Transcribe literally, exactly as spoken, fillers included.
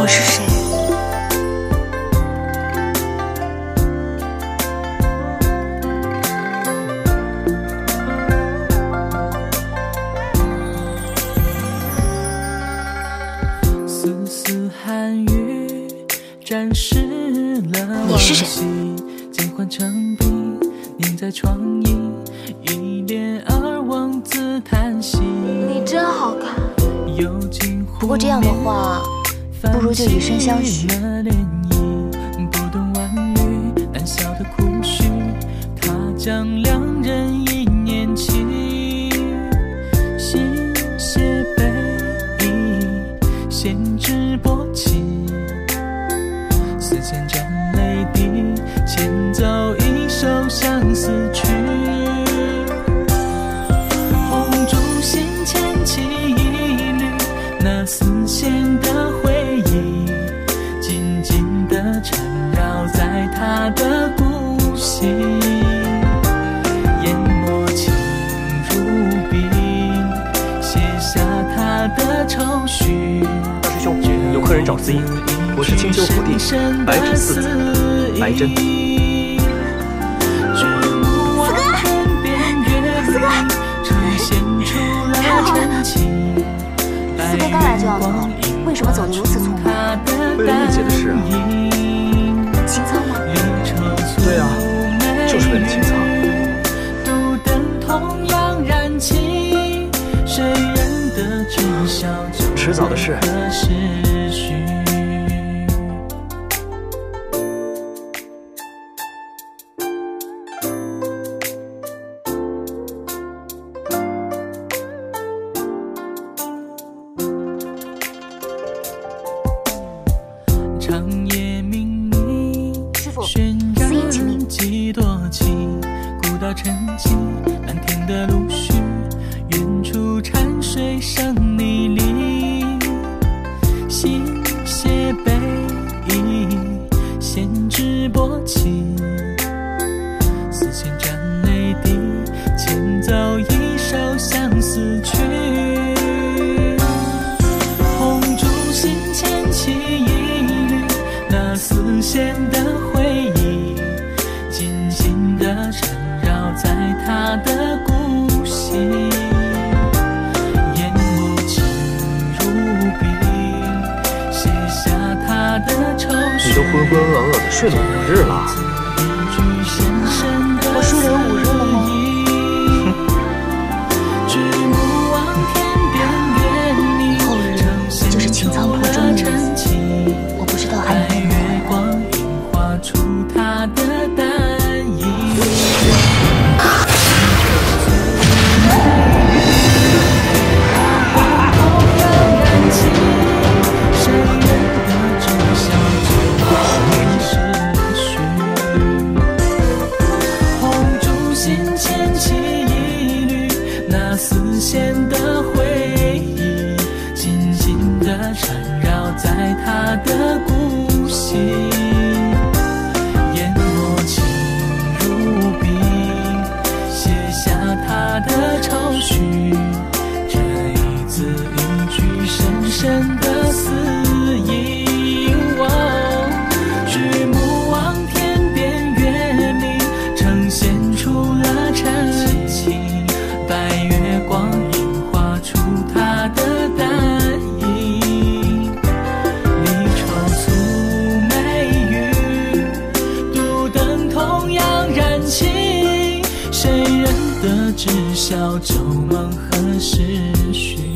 我是谁？ 丝丝寒雨沾湿了你是谁？ 简换成笔，凝在窗影，一脸而望自叹息。 你真好看。 不过这样的话，不如就以身相许。 不懂婉语，难消的苦绪，他将两人一念起，心写悲意，闲枝薄情，丝线沾泪滴，牵走一首相思曲。红烛心牵起一缕那丝线的回忆，紧紧地缠绕在他的骨心，研墨情如冰，写下他的愁绪。 大师兄，有客人找司仪，我是清修府弟白纸四子白真。 四哥，四哥，太好了！四哥刚来就要走，为什么走得如此匆忙？ 为了丽姐的事啊。 清仓吗？ 对啊，就是为了清仓。迟早的事。 长夜冥冥， 师傅，司仪请命。 几多情，古道沉寂，漫天的陆续，远处潺水声泥泞，心写悲意，闲枝薄情，丝线沾泪滴，牵走一首相思曲。红烛心牵起一缕那丝线的回忆，紧紧地缠绕在他的骨心，研墨情如冰，写下他的愁绪。 你都浑浑噩噩的睡了五日了。 我睡了五日了吗？后日就是清仓破钟的日子，我不知道还能不能丝线的回忆，紧紧地缠绕在他的骨心，研墨情如冰，写下他的愁绪。这一字一句，深深的思意。哦，举目望天边月明，呈现出了真情。白月光映画出他的淡影，离愁蹙眉宇，独灯同样燃情，谁人得知晓旧梦何时续？